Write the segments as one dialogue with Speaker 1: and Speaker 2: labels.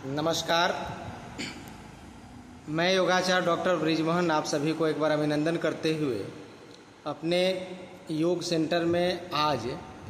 Speaker 1: नमस्कार, मैं योगाचार्य डॉक्टर ब्रिजमोहन आप सभी को एक बार अभिनंदन करते हुए अपने योग सेंटर में आज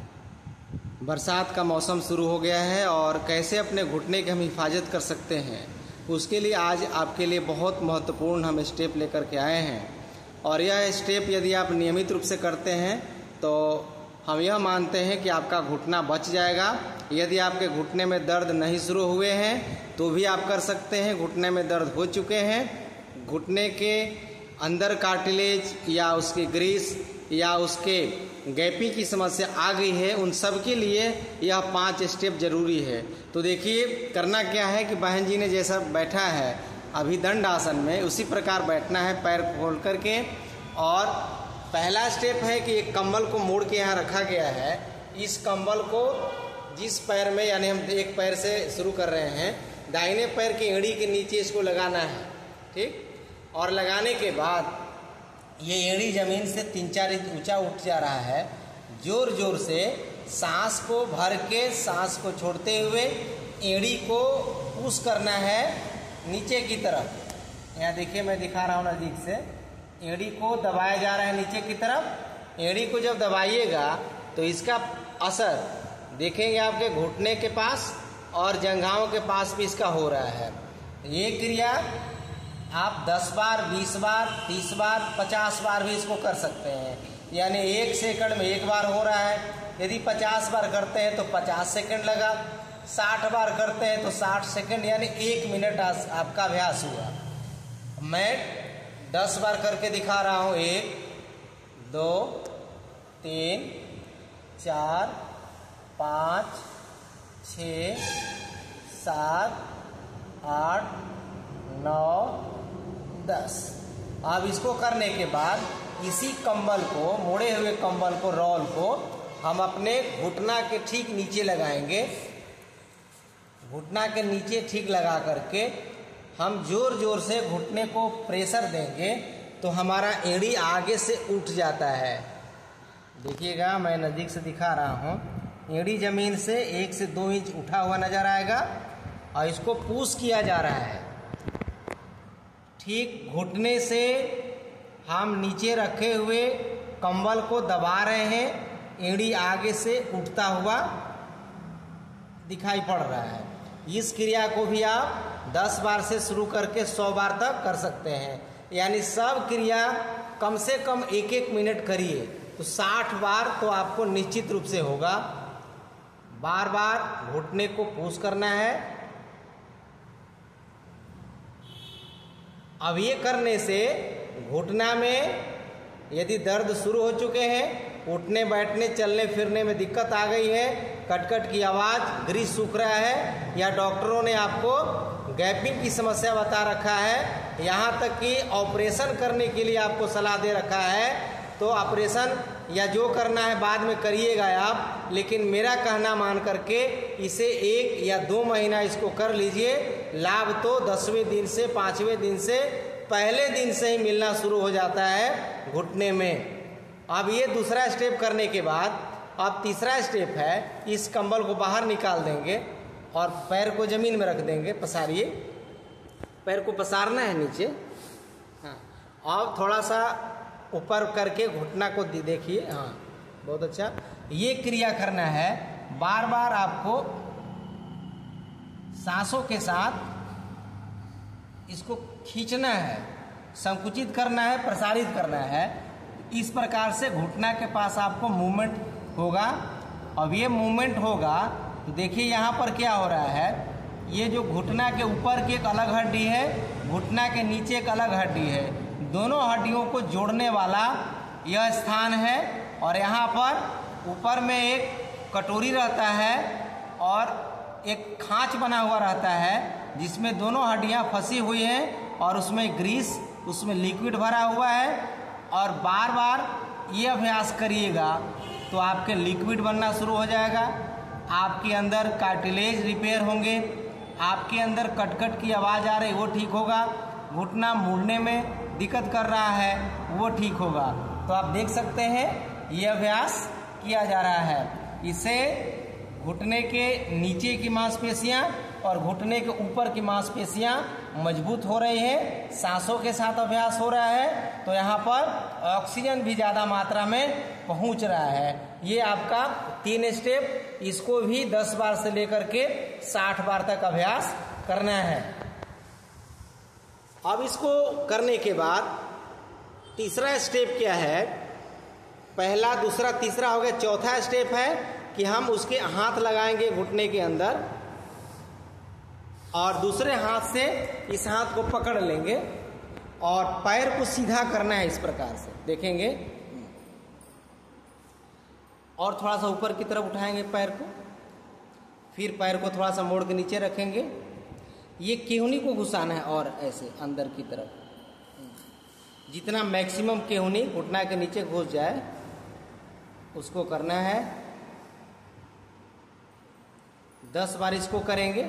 Speaker 1: बरसात का मौसम शुरू हो गया है और कैसे अपने घुटने की हम हिफाजत कर सकते हैं उसके लिए आज आपके लिए बहुत महत्वपूर्ण हम स्टेप लेकर के आए हैं। और यह स्टेप यदि आप नियमित रूप से करते हैं तो हम यह मानते हैं कि आपका घुटना बच जाएगा। यदि आपके घुटने में दर्द नहीं शुरू हुए हैं तो भी आप कर सकते हैं। घुटने में दर्द हो चुके हैं, घुटने के अंदर कार्टिलेज या उसकी ग्रीस या उसके गैपी की समस्या आ गई है, उन सब के लिए यह 5 स्टेप जरूरी है। तो देखिए करना क्या है कि बहन जी ने जैसा बैठा है अभी दंड आसन में, उसी प्रकार बैठना है पैर खोल करके। और पहला स्टेप है कि एक कंबल को मोड़ के यहाँ रखा गया है। इस कंबल को जिस पैर में, यानी हम एक पैर से शुरू कर रहे हैं, दाहिने पैर की एड़ी के नीचे इसको लगाना है, ठीक। और लगाने के बाद ये एड़ी जमीन से 3-4 इंच ऊंचा उठ जा रहा है। जोर जोर से सांस को भर के सांस को छोड़ते हुए एड़ी को पुश करना है नीचे की तरफ। यहाँ देखिए मैं दिखा रहा हूँ नज़दीक से, एड़ी को दबाया जा रहा है नीचे की तरफ। एड़ी को जब दबाइएगा तो इसका असर देखेंगे आपके घुटने के पास और जंघाओं के पास भी इसका हो रहा है। ये क्रिया आप 10 बार, 20 बार, 30 बार, 50 बार भी इसको कर सकते हैं। यानी 1 सेकंड में 1 बार हो रहा है। यदि 50 बार करते हैं तो 50 सेकंड लगा, 60 बार करते हैं तो 60 सेकंड, यानी 1 मिनट आपका अभ्यास हुआ। मैं 10 बार करके दिखा रहा हूँ। 1, 2, 3, 4, 5, 6, 7, 8, 9, 10। अब इसको करने के बाद इसी कंबल को, मोड़े हुए कंबल को, रोल को हम अपने घुटना के ठीक नीचे लगाएंगे। घुटना के नीचे ठीक लगा करके हम जोर जोर से घुटने को प्रेशर देंगे तो हमारा एड़ी आगे से उठ जाता है। देखिएगा मैं नज़दीक से दिखा रहा हूँ। एड़ी जमीन से 1 से 2 इंच उठा हुआ नजर आएगा और इसको पुश किया जा रहा है। ठीक घुटने से हम नीचे रखे हुए कंबल को दबा रहे हैं, एड़ी आगे से उठता हुआ दिखाई पड़ रहा है। इस क्रिया को भी आप 10 बार से शुरू करके 100 बार तक कर सकते हैं। यानी सब क्रिया कम से कम 1-1 मिनट करिए तो 60 बार तो आपको निश्चित रूप से होगा। बार बार घुटने को पुश करना है। अब ये करने से घुटना में यदि दर्द शुरू हो चुके हैं, उठने बैठने चलने फिरने में दिक्कत आ गई है, कटकट की आवाज़, ग्रीस सूख रहा है, या डॉक्टरों ने आपको गैपिंग की समस्या बता रखा है, यहाँ तक कि ऑपरेशन करने के लिए आपको सलाह दे रखा है, तो ऑपरेशन या जो करना है बाद में करिएगा आप। लेकिन मेरा कहना मान करके इसे 1 या 2 महीना इसको कर लीजिए। लाभ तो 10वें दिन से 5वें दिन से, पहले दिन से ही मिलना शुरू हो जाता है घुटने में। अब ये दूसरा स्टेप करने के बाद अब तीसरा स्टेप है, इस कंबल को बाहर निकाल देंगे और पैर को ज़मीन में रख देंगे। पसारिए, पैर को पसारना है नीचे। हाँ, अब थोड़ा सा ऊपर करके घुटना को देखिए। हाँ, बहुत अच्छा। ये क्रिया करना है। बार बार आपको सांसों के साथ इसको खींचना है, संकुचित करना है, प्रसारित करना है। इस प्रकार से घुटना के पास आपको मूवमेंट होगा। अब ये मूवमेंट होगा तो देखिए यहाँ पर क्या हो रहा है। ये जो घुटना के ऊपर की एक अलग हड्डी है, घुटना के नीचे एक अलग हड्डी है, दोनों हड्डियों को जोड़ने वाला यह स्थान है। और यहाँ पर ऊपर में एक कटोरी रहता है और एक खांच बना हुआ रहता है जिसमें दोनों हड्डियाँ फंसी हुई हैं और उसमें ग्रीस, उसमें लिक्विड भरा हुआ है। और बार बार ये अभ्यास करिएगा तो आपके लिक्विड बनना शुरू हो जाएगा, आपके अंदर कार्टिलेज रिपेयर होंगे, आपके अंदर कटकट की आवाज़ आ रही वो ठीक होगा, घुटना मुड़ने में दिक्कत कर रहा है वो ठीक होगा। तो आप देख सकते हैं ये अभ्यास किया जा रहा है। इसे घुटने के नीचे की मांसपेशियां और घुटने के ऊपर की मांसपेशियां मजबूत हो रही है। सांसों के साथ अभ्यास हो रहा है तो यहाँ पर ऑक्सीजन भी ज़्यादा मात्रा में पहुँच रहा है। ये आपका 3 स्टेप, इसको भी 10 बार से लेकर के 60 बार तक अभ्यास करना है। अब इसको करने के बाद तीसरा स्टेप क्या है, पहला, दूसरा, तीसरा हो गया। चौथा स्टेप है कि हम उसके हाथ लगाएंगे घुटने के अंदर और दूसरे हाथ से इस हाथ को पकड़ लेंगे और पैर को सीधा करना है इस प्रकार से, देखेंगे। और थोड़ा सा ऊपर की तरफ उठाएंगे पैर को, फिर पैर को थोड़ा सा मोड़ के नीचे रखेंगे। ये केहूनी को घुसाना है और ऐसे अंदर की तरफ, जितना मैक्सिमम केहूनी घुटना के नीचे घुस जाए उसको करना है। 10 बार इसको करेंगे।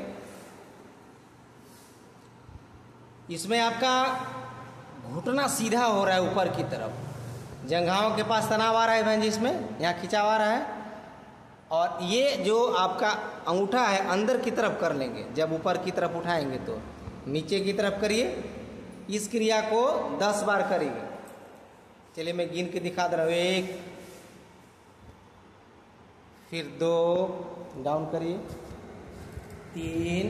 Speaker 1: इसमें आपका घुटना सीधा हो रहा है ऊपर की तरफ, जंघाओं के पास तनाव आ रहा है बहन जी, इसमें यहाँ खिंचाव आ रहा है। और ये जो आपका अंगूठा है अंदर की तरफ कर लेंगे। जब ऊपर की तरफ उठाएंगे तो नीचे की तरफ करिए। इस क्रिया को 10 बार करेंगे। चलिए मैं गिन के दिखा दे रहा हूँ। 1, फिर 2, डाउन करिए, 3,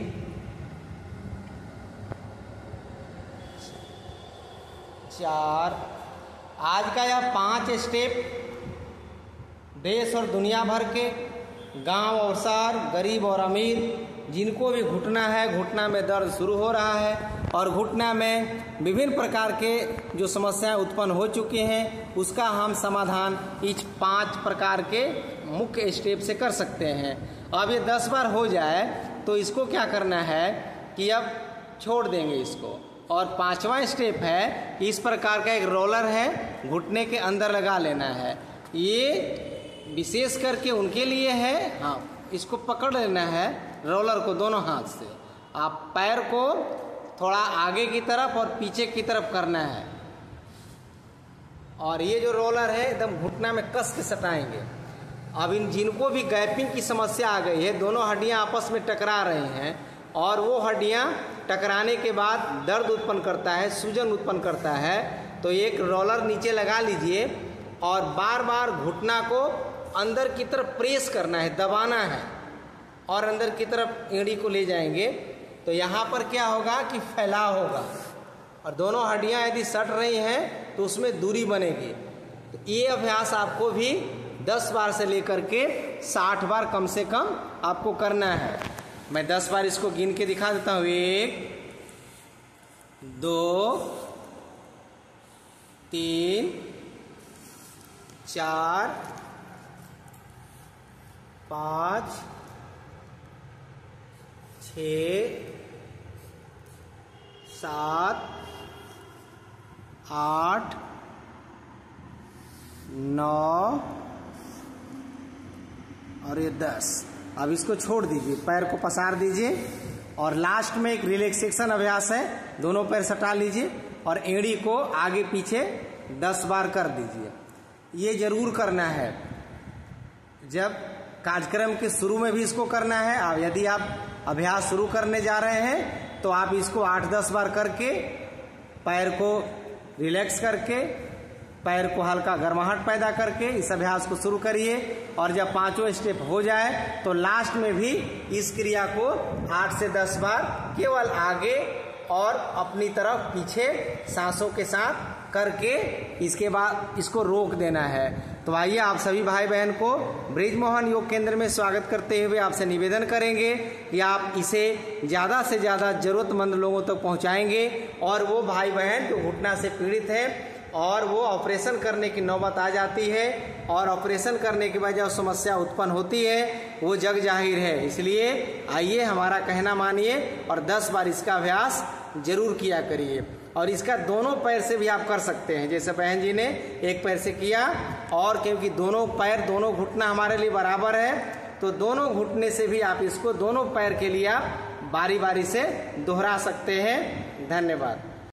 Speaker 1: 4। आज का यह 5 स्टेप देश और दुनिया भर के गांव और शहर, गरीब और अमीर, जिनको भी घुटना है, घुटना में दर्द शुरू हो रहा है और घुटना में विभिन्न प्रकार के जो समस्याएं उत्पन्न हो चुकी हैं, उसका हम समाधान इस 5 प्रकार के मुख्य स्टेप से कर सकते हैं। अब ये 10 बार हो जाए तो इसको क्या करना है कि अब छोड़ देंगे इसको। और 5वां स्टेप है कि इस प्रकार का एक रोलर है, घुटने के अंदर लगा लेना है। ये विशेष करके उनके लिए है। हाँ, इसको पकड़ लेना है रोलर को दोनों हाथ से। आप पैर को थोड़ा आगे की तरफ और पीछे की तरफ करना है और ये जो रोलर है एकदम घुटना में कस के सटाएंगे। अब इन जिनको भी गैपिंग की समस्या आ गई है, दोनों हड्डियां आपस में टकरा रही हैं और वो हड्डियां टकराने के बाद दर्द उत्पन्न करता है, सूजन उत्पन्न करता है, तो एक रोलर नीचे लगा लीजिए और बार बार घुटना को अंदर की तरफ प्रेस करना है, दबाना है और अंदर की तरफ एड़ी को ले जाएंगे। तो यहाँ पर क्या होगा कि फैलाव होगा और दोनों हड्डियाँ यदि सट रही हैं तो उसमें दूरी बनेगी। तो ये अभ्यास आपको भी 10 बार से लेकर के 60 बार कम से कम आपको करना है। मैं 10 बार इसको गिन के दिखा देता हूँ। 1, 2, 3, 4, 5, 6, 7, 8, 9 और ये 10। अब इसको छोड़ दीजिए, पैर को पसार दीजिए और लास्ट में एक रिलैक्सेशन अभ्यास है। दोनों पैर सटा लीजिए और एड़ी को आगे पीछे 10 बार कर दीजिए। ये जरूर करना है, जब कार्यक्रम के शुरू में भी इसको करना है। अब यदि आप अभ्यास शुरू करने जा रहे हैं तो आप इसको 8-10 बार करके पैर को रिलैक्स करके, पैर को हल्का गर्माहट पैदा करके इस अभ्यास को शुरू करिए। और जब 5वां स्टेप हो जाए तो लास्ट में भी इस क्रिया को 8 से 10 बार केवल आगे और अपनी तरफ पीछे सांसों के साथ करके इसके बाद इसको रोक देना है। तो आइए आप सभी भाई बहन को बृजमोहन योग केंद्र में स्वागत करते हुए आपसे निवेदन करेंगे कि आप इसे ज़्यादा से ज़्यादा ज़रूरतमंद लोगों तक पहुंचाएंगे और वो भाई बहन जो घुटना से पीड़ित है और वो ऑपरेशन करने की नौबत आ जाती है और ऑपरेशन करने के बाद जो समस्या उत्पन्न होती है वो जग जाहिर है। इसलिए आइए हमारा कहना मानिए और 10 बार इसका अभ्यास जरूर किया करिए। और इसका दोनों पैर से भी आप कर सकते हैं, जैसे बहन जी ने एक पैर से किया, और क्योंकि दोनों पैर, दोनों घुटना हमारे लिए बराबर है तो दोनों घुटने से भी आप इसको दोनों पैर के लिए आप बारी बारी से दोहरा सकते हैं। धन्यवाद।